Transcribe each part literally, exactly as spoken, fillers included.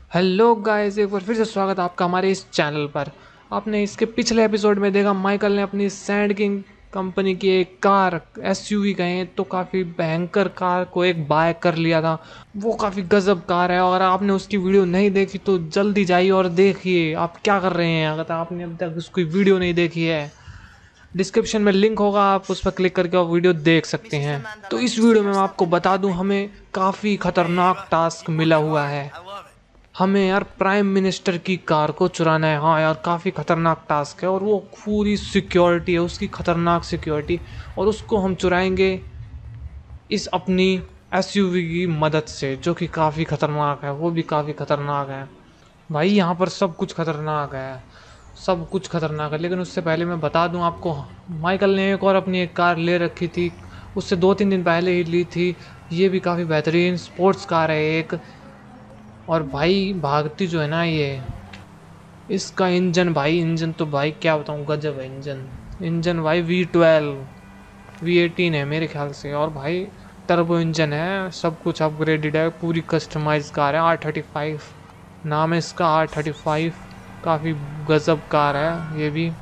Hello guys, एक बार फिर से स्वागत है आपका हमारे इस चैनल पर। आपने इसके पिछले एपिसोड में देखा माइकल ने अपनी सैंड किंग कंपनी की एक कार एसयूवी कहें तो काफ़ी भयंकर कार को एक बाय कर लिया था। वो काफ़ी गजब कार है। अगर आपने उसकी वीडियो नहीं देखी तो जल्दी जाइए और देखिए। आप क्या कर रहे हैं अगर आपने अब तक उसकी वीडियो नहीं देखी है? डिस्क्रिप्शन में लिंक होगा, आप उस पर क्लिक करके आप वीडियो देख सकते हैं। तो इस वीडियो में मैं आपको बता दूं, हमें काफ़ी खतरनाक टास्क मिला हुआ है। हमें यार प्राइम मिनिस्टर की कार को चुराना है। हाँ यार, काफ़ी खतरनाक टास्क है और वो पूरी सिक्योरिटी है उसकी, खतरनाक सिक्योरिटी। और उसको हम चुराएंगे इस अपनी एसयूवी की मदद से, जो कि काफ़ी खतरनाक है। वो भी काफ़ी खतरनाक है भाई। यहाँ पर सब कुछ खतरनाक है, सब कुछ खतरनाक है। लेकिन उससे पहले मैं बता दूं आपको, माइकल ने एक और अपनी एक कार ले रखी थी, उससे दो तीन दिन पहले ही ली थी। ये भी काफ़ी बेहतरीन स्पोर्ट्स कार है एक। और भाई भागती जो है ना ये, इसका इंजन भाई, इंजन तो भाई क्या बताऊँ, गजब है इंजन। इंजन भाई वी ट्वेल्व वी एटीन है मेरे ख्याल से। और भाई टर्बो इंजन है, सब कुछ अपग्रेडेड है, पूरी कस्टमाइज कार है। आर थर्टी फाइव नाम है इसका, आर थर्टी फाइव। काफ़ी गजब कार है ये भी।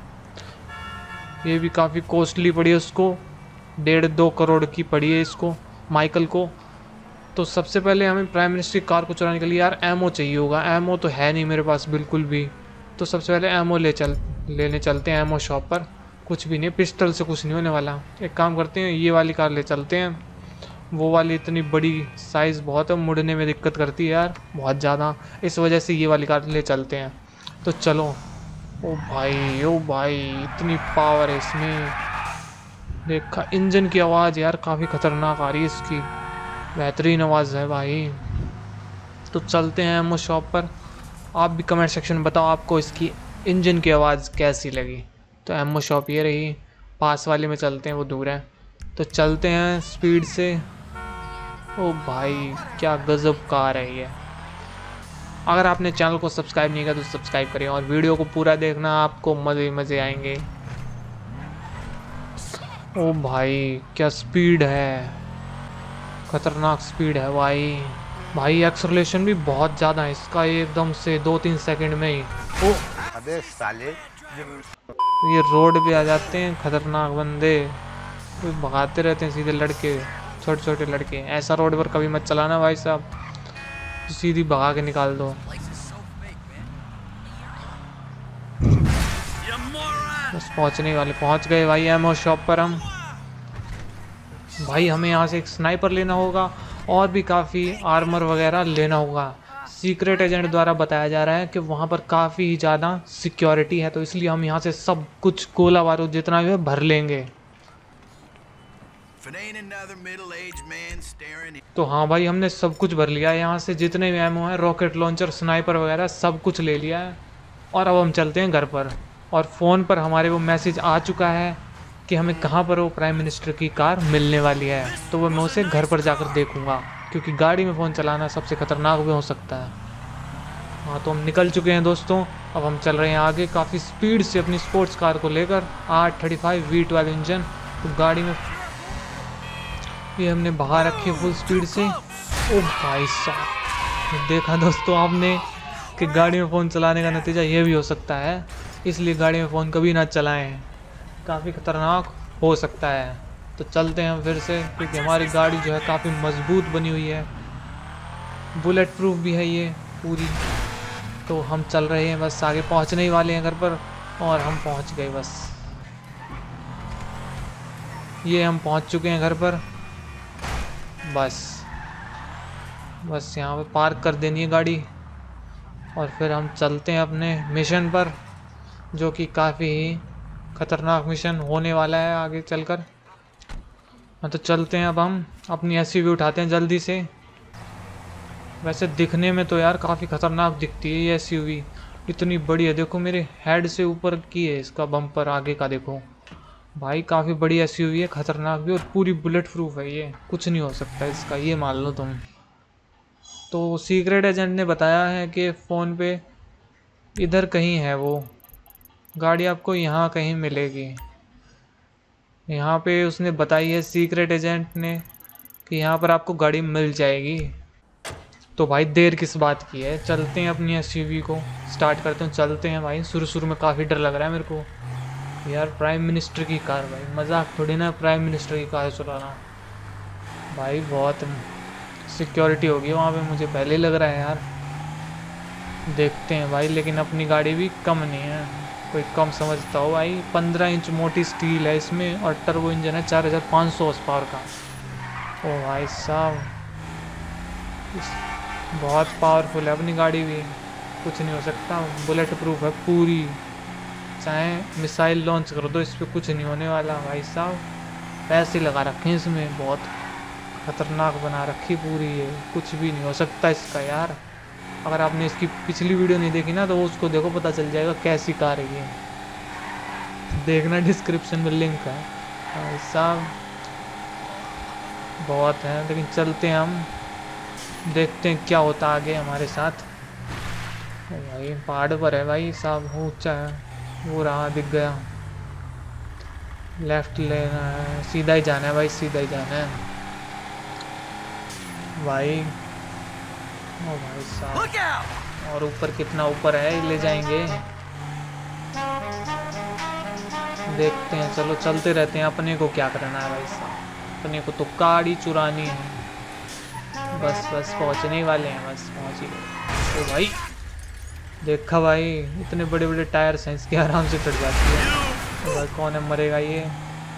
ये भी काफ़ी कॉस्टली पड़ी है उसको, डेढ़ दो करोड़ की पड़ी है इसको, माइकल को। तो सबसे पहले हमें प्राइम मिनिस्टर की कार को चलाने के लिए यार एमओ चाहिए होगा। एमओ तो है नहीं मेरे पास बिल्कुल भी। तो सबसे पहले एमओ ले चल लेने चलते हैं एमओ शॉप पर। कुछ भी नहीं, पिस्टल से कुछ नहीं होने वाला। एक काम करते हैं, ये वाली कार ले चलते हैं। वो वाली इतनी बड़ी साइज़ बहुत है, मुड़ने में दिक्कत करती है यार बहुत ज़्यादा। इस वजह से ये वाली कार ले चलते हैं। तो चलो। ओ भाई, ओ भाई, इतनी पावर है इसमें। देखा इंजन की आवाज़ यार, काफ़ी खतरनाक आ रही है इसकी, बेहतरीन आवाज़ है भाई। तो चलते हैं एमओ शॉप पर। आप भी कमेंट सेक्शन में बताओ आपको इसकी इंजन की आवाज़ कैसी लगी। तो एमओ शॉप ये रही, पास वाले में चलते हैं, वो दूर है। तो चलते हैं स्पीड से। ओ भाई क्या गजब कार है ये। अगर आपने चैनल को सब्सक्राइब नहीं किया तो सब्सक्राइब करें और वीडियो को पूरा देखना, आपको मज़े मज़े आएंगे। ओ भाई क्या स्पीड है, खतरनाक स्पीड है भाई। भाई एक्सेलरेशन भी बहुत ज़्यादा है इसका, एकदम से दो तीन सेकंड में ही। ओ अबे साले, ये रोड पे आ जाते हैं खतरनाक बंदे, वो भगाते रहते हैं सीधे लड़के, छोटे छोटे लड़के। ऐसा रोड पर कभी मत चलाना भाई साहब, सीधी भगा के निकाल दो। बस पहुंचने वाले, पहुंच गए भाई एमओ शॉप पर हम। भाई हमें यहाँ से एक स्नाइपर लेना होगा और भी काफ़ी आर्मर वगैरह लेना होगा। सीक्रेट एजेंट द्वारा बताया जा रहा है कि वहाँ पर काफ़ी ज़्यादा सिक्योरिटी है, तो इसलिए हम यहाँ से सब कुछ गोला बारूद जितना भी है भर लेंगे। तो हाँ भाई, हमने सब कुछ भर लिया है यहाँ से, जितने भी एमओ हैं, रॉकेट लॉन्चर, स्नाइपर वगैरह सब कुछ ले लिया है। और अब हम चलते हैं घर पर। और फ़ोन पर हमारे वो मैसेज आ चुका है कि हमें कहाँ पर वो प्राइम मिनिस्टर की कार मिलने वाली है। तो वो मैं उसे घर पर जाकर देखूंगा, क्योंकि गाड़ी में फ़ोन चलाना सबसे ख़तरनाक भी हो सकता है। हाँ, तो हम निकल चुके हैं दोस्तों। अब हम चल रहे हैं आगे काफ़ी स्पीड से अपनी स्पोर्ट्स कार को लेकर, R thirty five V twelve engine. तो गाड़ी में ये हमने भगा रखी है फुल स्पीड से। ओ भाई साहब, देखा दोस्तों आपने कि गाड़ी में फ़ोन चलाने का नतीजा ये भी हो सकता है, इसलिए गाड़ी में फ़ोन कभी ना चलाएं, काफ़ी ख़तरनाक हो सकता है। तो चलते हैं फिर से, क्योंकि हमारी गाड़ी जो है काफ़ी मज़बूत बनी हुई है, बुलेट प्रूफ भी है ये पूरी। तो हम चल रहे हैं, बस आगे पहुंचने ही वाले हैं घर पर। और हम पहुंच गए बस, ये हम पहुंच चुके हैं घर पर। बस बस यहाँ पे पार्क कर देनी है गाड़ी और फिर हम चलते हैं अपने मिशन पर, जो कि काफ़ी ही खतरनाक मिशन होने वाला है आगे चलकर। हाँ, तो चलते हैं अब हम अपनी एसयूवी उठाते हैं जल्दी से। वैसे दिखने में तो यार काफ़ी खतरनाक दिखती है ये एसयूवी, इतनी बड़ी है। देखो मेरे हेड से ऊपर की है इसका बम्पर आगे का, देखो भाई काफ़ी बड़ी एसयूवी है, खतरनाक भी, और पूरी बुलेट प्रूफ है ये, कुछ नहीं हो सकता इसका, ये मान लो तुम। तो सीक्रेट एजेंट ने बताया है कि फ़ोन पे इधर कहीं है वो गाड़ी, आपको यहाँ कहीं मिलेगी। यहाँ पे उसने बताई है सीक्रेट एजेंट ने कि यहाँ पर आपको गाड़ी मिल जाएगी। तो भाई देर किस बात की है, चलते हैं अपनी एसयूवी को स्टार्ट करते हैं, चलते हैं भाई। शुरू शुरू में काफ़ी डर लग रहा है मेरे को यार, प्राइम मिनिस्टर की कार भाई, मजाक थोड़ी ना प्राइम मिनिस्टर की कार चलाना भाई। बहुत सिक्योरिटी होगी वहाँ पे, मुझे पहले ही लग रहा है यार। देखते हैं भाई, लेकिन अपनी गाड़ी भी कम नहीं है, कोई कम समझता हो भाई। पंद्रह इंच मोटी स्टील है इसमें और टर्बो इंजन है चार हज़ार पाँच सौ हॉर्स पावर का। ओ भाई साहब, बहुत पावरफुल है अपनी गाड़ी भी, कुछ नहीं हो सकता। बुलेट प्रूफ है पूरी, चाहे मिसाइल लॉन्च कर दो इस पर कुछ नहीं होने वाला भाई साहब। पैसे लगा रखे हैं इसमें, बहुत खतरनाक बना रखी पूरी, ये कुछ भी नहीं हो सकता इसका यार। अगर आपने इसकी पिछली वीडियो नहीं देखी ना तो उसको देखो, पता चल जाएगा कैसी कार है ये, देखना डिस्क्रिप्शन में लिंक है भाई साहब। बहुत है, लेकिन चलते हैं हम, देखते हैं क्या होता आगे हमारे साथ। भाई पहाड़ पर है भाई साहब, ऊंचा है, वो रहा दिख गया। लेफ्ट लेना है, सीधा ही जाना है भाई, सीधा ही जाना है भाई। ओ भाई साहब, और ऊपर कितना ऊपर है, ले जाएंगे, देखते हैं। चलो चलते रहते हैं, अपने को क्या करना है भाई साहब, अपने को तो गाड़ी चुरानी है। बस बस पहुंचने वाले हैं, बस पहुंच ही गए। ओ भाई देखा भाई, इतने बड़े बड़े टायर्स हैं इसके, आराम से कट जाती है। तो भाई कौन है मरेगा ये।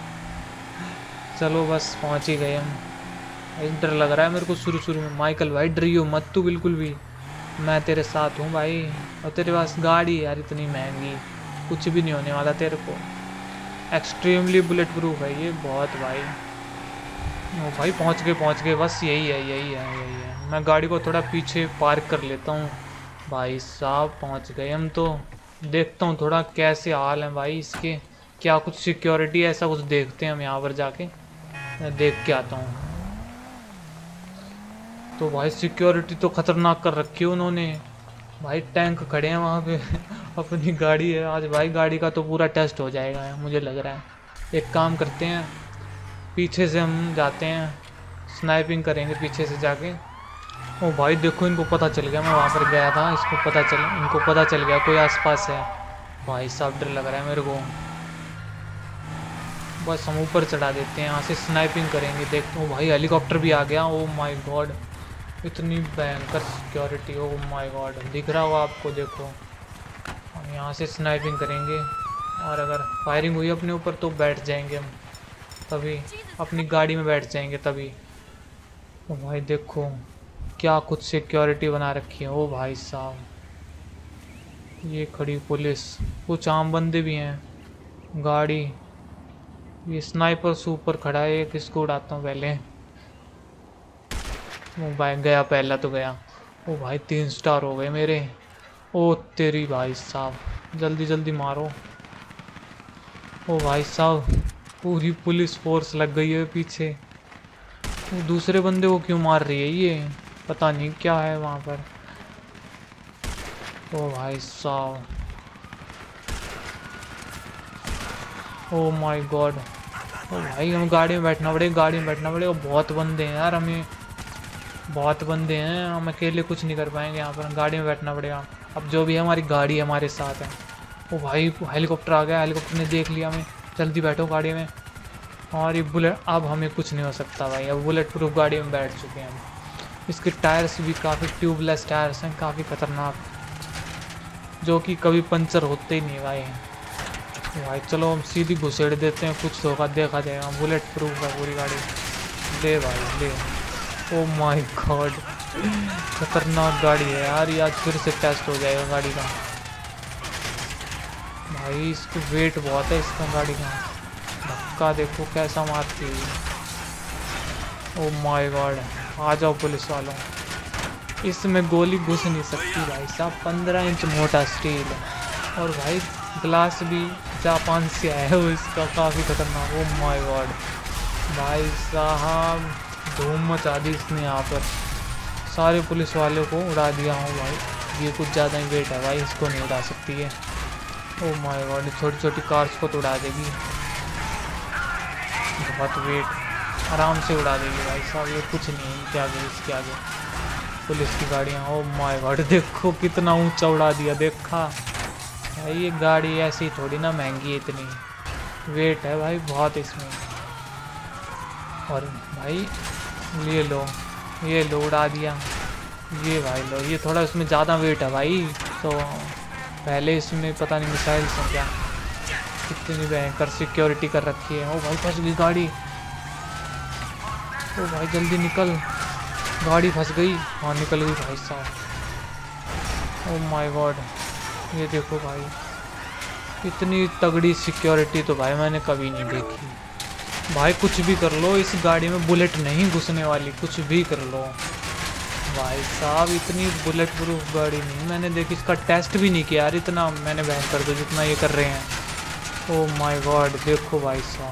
चलो बस पहुंच ही गए हम। डर लग रहा है मेरे को शुरू शुरू में। माइकल भाई डरियो मत तू बिल्कुल भी, मैं तेरे साथ हूँ भाई। और तेरे पास गाड़ी है यार इतनी महंगी, कुछ भी नहीं होने वाला तेरे को। एक्सट्रीमली बुलेट प्रूफ है ये, बहुत भाई। ओ भाई पहुँच गए पहुँच गए, बस यही है यही है यही है। मैं गाड़ी को थोड़ा पीछे पार्क कर लेता हूँ भाई साहब, पहुँच गए हम। तो देखता हूँ थोड़ा कैसे हाल है भाई इसके, क्या कुछ सिक्योरिटी है ऐसा कुछ, देखते हैं हम यहाँ पर जाके, मैं देख के आता हूँ। तो भाई सिक्योरिटी तो खतरनाक कर रखी है उन्होंने भाई, टैंक खड़े हैं वहाँ पे अपनी गाड़ी है आज भाई, गाड़ी का तो पूरा टेस्ट हो जाएगा मुझे लग रहा है। एक काम करते हैं, पीछे से हम जाते हैं, स्नाइपिंग करेंगे पीछे से जाके। ओ भाई देखो, इनको पता चल गया मैं वहाँ पर गया था, इसको पता चल इनको पता चल गया कोई आसपास है भाई साहब। डर लग रहा है मेरे को, बस हम ऊपर चढ़ा देते हैं, यहाँ से स्नाइपिंग करेंगे। देखते हो भाई हेलीकॉप्टर भी आ गया, ओ माय गॉड, इतनी भयंकर सिक्योरिटी, ओ माय गॉड, दिख रहा होगा आपको, देखो। हम यहाँ से स्नाइपिंग करेंगे, और अगर फायरिंग हुई अपने ऊपर तो बैठ जाएंगे हम, तभी अपनी गाड़ी में बैठ जाएंगे तभी। ओ भाई देखो क्या कुछ सिक्योरिटी बना रखी है। ओ भाई साहब, ये खड़ी पुलिस, कुछ आम बंदे भी हैं, गाड़ी, ये स्नाइपर सुपर खड़ा है, किसको उड़ाता हूँ पहले। ओ भाई गया, पहला तो गया। ओ भाई तीन स्टार हो गए मेरे। ओ तेरी भाई साहब, जल्दी जल्दी मारो। ओ भाई साहब, पूरी पुलिस फोर्स लग गई है पीछे। वो दूसरे बंदे को क्यों मार रही है ये, पता नहीं क्या है वहाँ पर। ओ भाई साहब, ओ माय गॉड। ओ भाई हमें गाड़ी में बैठना पड़ेगा, गाड़ी में बैठना पड़ेगा, बहुत बंदे हैं यार, हमें बहुत बंदे हैं, हम अकेले कुछ नहीं कर पाएंगे यहाँ पर, गाड़ी में बैठना पड़ेगा। अब जो भी है हमारी गाड़ी हमारे साथ है। ओ भाई हेलीकॉप्टर आ गया, हेलीकॉप्टर ने देख लिया हमें, जल्दी बैठो गाड़ी में। और ये बुलेट, अब हमें कुछ नहीं हो सकता भाई, अब बुलेट प्रूफ गाड़ी में बैठ चुके हैं हम। इसके टायर्स भी काफ़ी ट्यूबलेस टायर्स हैं, काफ़ी खतरनाक, जो कि कभी पंचर होते ही नहीं भाई। भाई चलो हम सीधी घुसेड़ देते हैं, कुछ होगा देखा जाएगा। बुलेट प्रूफ है पूरी गाड़ी, ले भाई ले। ओ माय गॉड, खतरनाक गाड़ी है यार, ये आज फिर से टेस्ट हो जाएगा गाड़ी का भाई। इसकी वेट बहुत है इसका गाड़ी का, धक्का देखो कैसा मारती है। ओ माय गॉड, आ जाओ पुलिस वालों, इसमें गोली घुस नहीं सकती भाई साहब, पंद्रह इंच मोटा स्टील है, और भाई ग्लास भी जापान से आया है इसका, काफ़ी खतरनाक। ओ माय गॉड भाई साहब, धूम मचा दी इसने यहाँ पर, सारे पुलिस वालों को उड़ा दिया हूँ भाई। ये कुछ ज़्यादा ही वेट है भाई, इसको नहीं उड़ा सकती है। ओ माय गॉड, छोटी छोटी कार्स को तो उड़ा देगी, बहुत वेट, आराम से उड़ा देगी भाई साहब, ये कुछ नहीं है इनके आगे, इसके आगे। पुलिस की गाड़ियाँ। ओ माय गॉड, देखो कितना ऊंचा उड़ा दिया, देखा भाई। ये गाड़ी ऐसी थोड़ी ना महंगी है, इतनी वेट है भाई बहुत इसमें। और भाई ये लो, ये लो उड़ा दिया, ये भाई लो, ये थोड़ा इसमें ज़्यादा वेट है भाई। तो पहले इसमें पता नहीं मिसाइल से क्या कितनी भयंकर सिक्योरिटी कर रखी है। ओ भाई फंस गई गाड़ी। ओ भाई जल्दी निकल, गाड़ी फंस गई। हाँ निकल गई भाई साहब। ओ माय गॉड, ये देखो भाई, इतनी तगड़ी सिक्योरिटी तो भाई मैंने कभी नहीं देखी भाई। कुछ भी कर लो, इस गाड़ी में बुलेट नहीं घुसने वाली, कुछ भी कर लो भाई साहब। इतनी बुलेट प्रूफ गाड़ी नहीं मैंने देखी, इसका टेस्ट भी नहीं किया यार, इतना मैंने बहन कर दो जितना ये कर रहे हैं। ओ माय गॉड, देखो भाई साहब।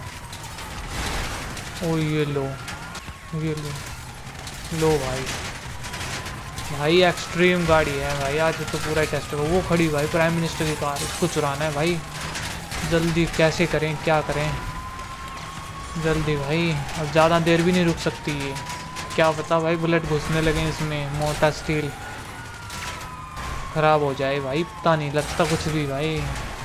ओ ये लो, ये लो लो भाई, भाई एक्सट्रीम गाड़ी है भाई। आज तो पूरा टेस्ट होगा। वो खड़ी भाई प्राइम मिनिस्टर की कार, इसको चुराना है भाई। जल्दी कैसे करें, क्या करें जल्दी भाई, अब ज़्यादा देर भी नहीं रुक सकती ये। क्या पता भाई बुलेट घुसने लगे इसमें, मोटा स्टील ख़राब हो जाए भाई, पता नहीं लगता कुछ भी भाई।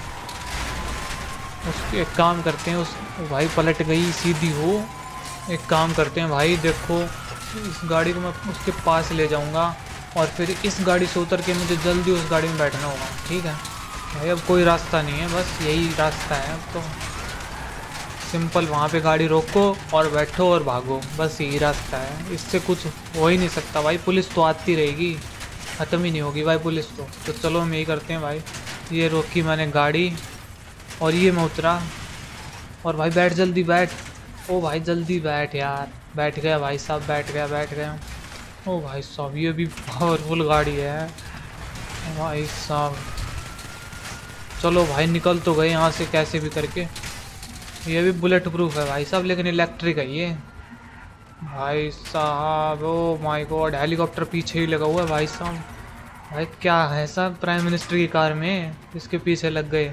उसके एक काम करते हैं, उस भाई पलट गई सीधी हो। एक काम करते हैं भाई, देखो इस गाड़ी को मैं उसके पास ले जाऊंगा और फिर इस गाड़ी से उतर के मुझे जल्दी उस गाड़ी में बैठना होगा, ठीक है भाई। अब कोई रास्ता नहीं है, बस यही रास्ता है अब तो। सिंपल वहाँ पे गाड़ी रोको और बैठो और भागो, बस यही रास्ता है। इससे कुछ हो ही नहीं सकता भाई। पुलिस तो आती रहेगी, ख़त्म ही नहीं होगी भाई पुलिस तो। तो चलो हम यही करते हैं भाई, ये रोकी मैंने गाड़ी और ये मैं उतरा। और भाई बैठ, जल्दी बैठ। ओ भाई जल्दी बैठ यार। बैठ गया भाई साहब, बैठ गया बैठ गया। ओ भाई साहब ये भी पावरफुल गाड़ी है भाई साहब। चलो भाई निकल तो गए यहाँ से कैसे भी करके। ये भी बुलेट प्रूफ है भाई साहब, लेकिन इलेक्ट्रिक है ये भाई साहब। ओ माय गॉड, हेलीकॉप्टर पीछे ही लगा हुआ है भाई साहब। भाई क्या है साहब प्राइम मिनिस्टर की कार में इसके पीछे लग गए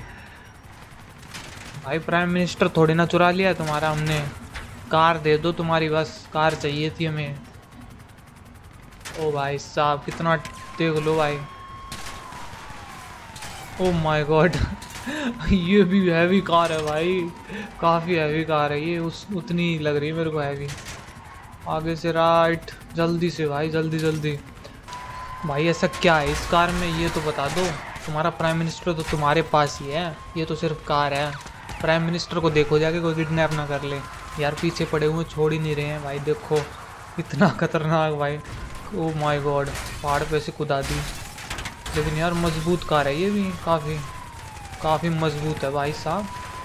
भाई। प्राइम मिनिस्टर थोड़ी ना चुरा लिया तुम्हारा हमने, कार दे दो तुम्हारी, बस कार चाहिए थी हमें। ओ भाई साहब कितना, देख लो भाई। ओ माय गॉड ये भी हैवी कार है भाई, काफ़ी हैवी कार है ये, उस उतनी लग रही है मेरे को हैवी। आगे से राइट, जल्दी से भाई, जल्दी जल्दी भाई। ऐसा क्या है इस कार में ये तो बता दो। तुम्हारा प्राइम मिनिस्टर तो तुम्हारे पास ही है, ये तो सिर्फ कार है। प्राइम मिनिस्टर को देखो जाके कोई किडनैप ना कर ले यार। पीछे पड़े हुए छोड़ ही नहीं रहे हैं भाई, देखो इतना खतरनाक भाई। ओ माय गॉड, पहाड़ पे से कुदा दी। लेकिन यार मजबूत कार है ये भी, काफ़ी काफ़ी मजबूत है भाई साहब।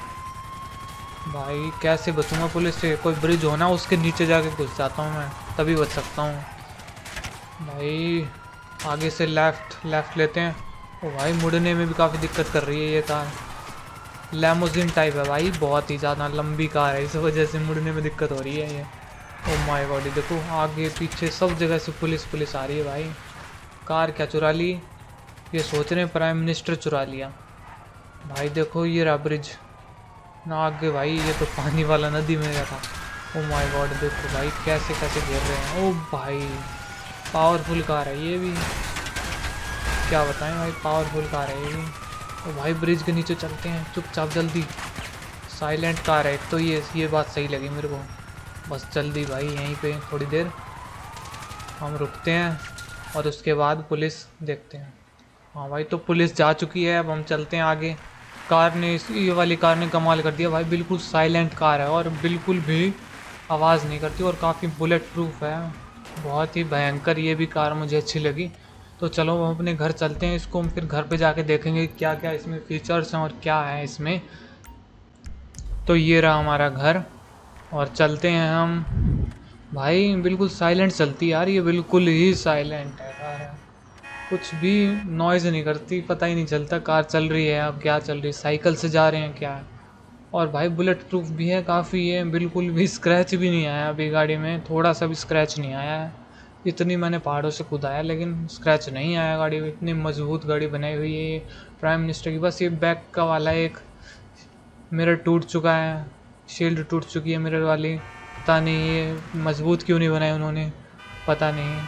भाई कैसे बचूंगा पुलिस से, कोई ब्रिज होना उसके नीचे जाके घुस जाता हूँ मैं, तभी बच सकता हूँ भाई। आगे से लेफ़्ट लेफ़्ट लेते हैं। ओ भाई मुड़ने में भी काफ़ी दिक्कत कर रही है ये कार, लैमोजिन टाइप है भाई, बहुत ही ज़्यादा लंबी कार है, इस वजह से मुड़ने में दिक्कत हो रही है ये। ओ माय गॉड, देखो आगे पीछे सब जगह से पुलिस पुलिस आ रही है भाई। कार क्या चुरा ली, ये सोच रहे हैं प्राइम मिनिस्टर चुरा लिया भाई। देखो ये रहा ब्रिज ना आगे भाई, ये तो पानी वाला नदी में गया था। ओ माय गॉड, देखो भाई कैसे कैसे गिर रहे हैं। ओ भाई पावरफुल कार है ये भी, क्या बताएं भाई, पावरफुल कार है ये भी। ओ भाई ब्रिज के नीचे चलते हैं चुपचाप जल्दी, साइलेंट कार है एक तो, ये ये बात सही लगी मेरे को। बस जल्दी भाई यहीं पे थोड़ी देर हम रुकते हैं और उसके बाद पुलिस देखते हैं। हाँ भाई तो पुलिस जा चुकी है, अब हम चलते हैं आगे। कार ने, इस ये वाली कार ने कमाल कर दिया भाई, बिल्कुल साइलेंट कार है और बिल्कुल भी आवाज़ नहीं करती और काफ़ी बुलेट प्रूफ है, बहुत ही भयंकर ये भी कार मुझे अच्छी लगी। तो चलो हम अपने घर चलते हैं, इसको हम फिर घर पे जाके देखेंगे क्या क्या इसमें फीचर्स हैं और क्या है इसमें। तो ये रहा हमारा घर और चलते हैं हम भाई। बिल्कुल साइलेंट चलती है यार ये, बिल्कुल ही साइलेंट है कार, कुछ भी नॉइज़ नहीं करती, पता ही नहीं चलता कार चल रही है अब क्या चल रही है, साइकिल से जा रहे हैं क्या। और भाई बुलेट प्रूफ भी है काफ़ी, है बिल्कुल भी स्क्रैच भी नहीं आया अभी गाड़ी में, थोड़ा सा भी स्क्रैच नहीं आया है। इतनी मैंने पहाड़ों से कूदाया लेकिन स्क्रैच नहीं आया गाड़ी में, इतनी मजबूत गाड़ी बनाई हुई है प्राइम मिनिस्टर की। बस ये बैक का वाला एक मिरर टूट चुका है, शील्ड टूट चुकी है मिरर वाली, पता नहीं ये मजबूत क्यों नहीं बनाई उन्होंने, पता नहीं।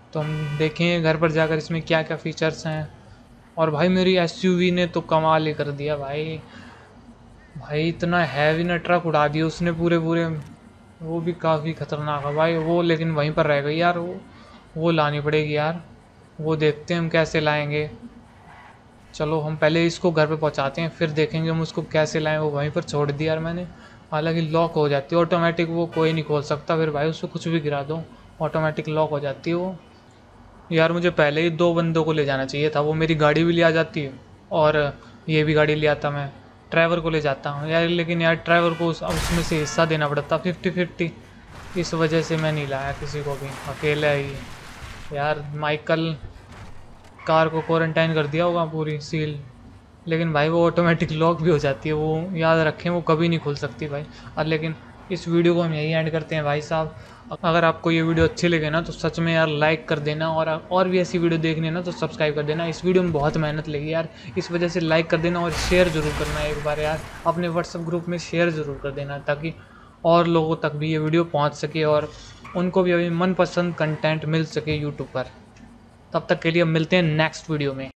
तो हम देखेंगे घर पर जाकर इसमें क्या क्या फ़ीचर्स हैं। और भाई मेरी एसयूवी ने तो कमाल ही कर दिया भाई। भाई इतना हैवी ना ट्रक उड़ा दिया उसने पूरे पूरे, वो भी काफ़ी ख़तरनाक है भाई वो। लेकिन वहीं पर रह गई यार, वो वो लानी पड़ेगी यार। वो देखते हैं हम कैसे लाएंगे। चलो हम पहले इसको घर पे पहुंचाते हैं, फिर देखेंगे हम उसको कैसे लाएं। वो वहीं पर छोड़ दिया यार मैंने। हालांकि लॉक हो जाती है ऑटोमेटिक, वो कोई नहीं खोल सकता फिर भाई। उसको कुछ भी गिरा दो ऑटोमेटिक लॉक हो जाती है वो। यार मुझे पहले ही दो बंदों को ले जाना चाहिए था, वो मेरी गाड़ी भी ले आ जाती है और ये भी गाड़ी ले आता, मैं ड्राइवर को ले जाता हूँ यार। लेकिन यार ड्राइवर को उस, उसमें से हिस्सा देना पड़ता फिफ्टी फिफ्टी। इस वजह से मैं नहीं लाया किसी को भी, अकेला ही। यार माइकल कार को क्वारंटाइन कर दिया होगा पूरी सील। लेकिन भाई वो ऑटोमेटिक लॉक भी हो जाती है, वो याद रखें वो कभी नहीं खुल सकती भाई। और लेकिन इस वीडियो को हम यही एंड करते हैं भाई साहब। अगर आपको ये वीडियो अच्छी लगे ना तो सच में यार लाइक कर देना, और और भी ऐसी वीडियो देखनी ना तो सब्सक्राइब कर देना। इस वीडियो में बहुत मेहनत लगी यार, इस वजह से लाइक कर देना और शेयर ज़रूर करना एक बार यार। अपने व्हाट्सएप ग्रुप में शेयर ज़रूर कर देना ताकि और लोगों तक भी ये वीडियो पहुँच सके और उनको भी अभी मनपसंद कंटेंट मिल सके यूट्यूब पर। तब तक के लिए मिलते हैं नेक्स्ट वीडियो में।